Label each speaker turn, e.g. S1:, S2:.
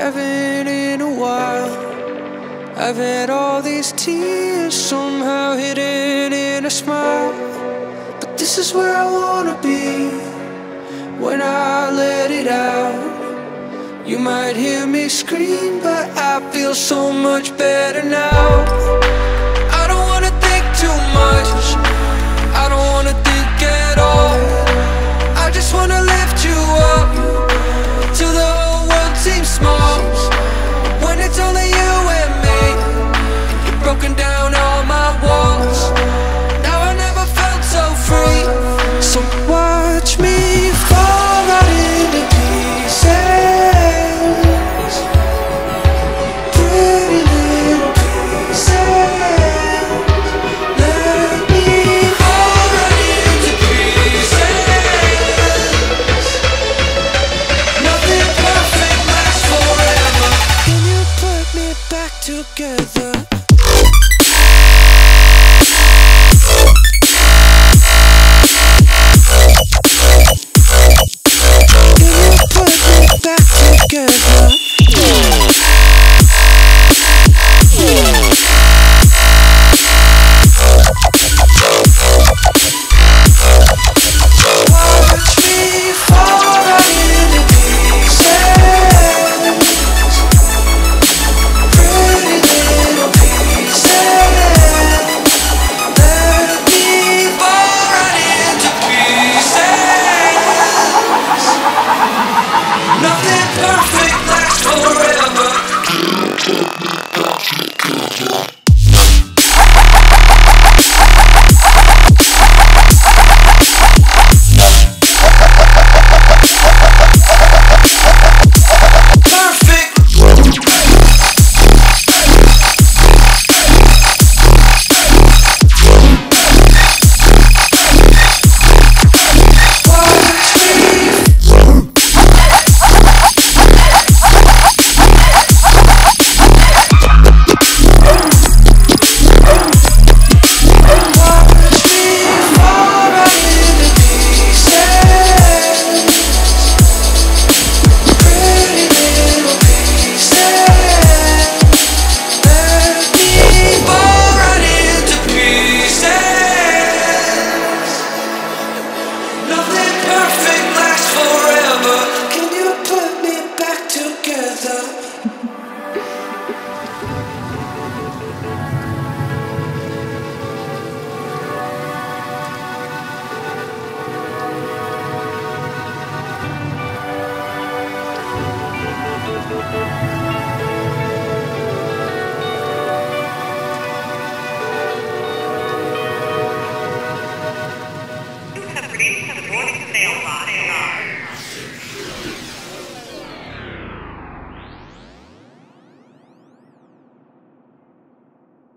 S1: haven't in a while. I've had all these tears somehow hidden in a smile. But this is where I wanna be when I let it out. You might hear me scream, but I feel so much better now.